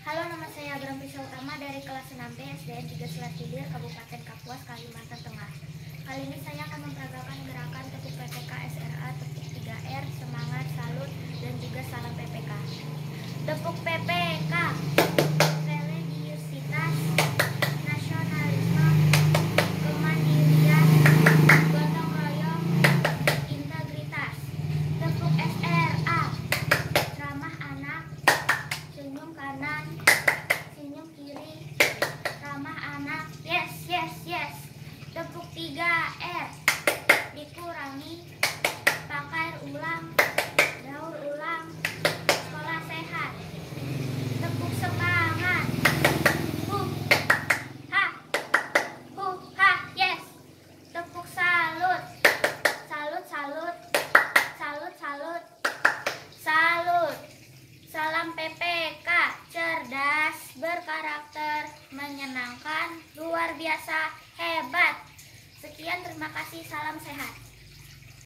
Halo, nama saya Agram Prisya Utama dari kelas 6B SDN 3 Selat Tidir, Kabupaten Kapuas, Kalimantan Tengah. Kali ini saya akan memperagakan gerakan tepuk PPK SRA, tepuk 3R, semangat, salut, dan juga salam PPK. Tepuk PPK, religiusitas, nasionalisme, kemandirian, gotong royong, integritas. Tepuk SRA, ramah anak, senyum kanan, senyum kiri, ramah anak, yes, yes, yes. Tepuk 3R, dikurangi, pakai ulang, daur ulang, sekolah sehat. Tepuk semangat, ha, ha, yes. Tepuk salut, salut, salut, salut, salut, salut. Salam PPK, cerdas, berkarakter, menyenangkan, luar biasa, hebat. Sekian, terima kasih, salam sehat.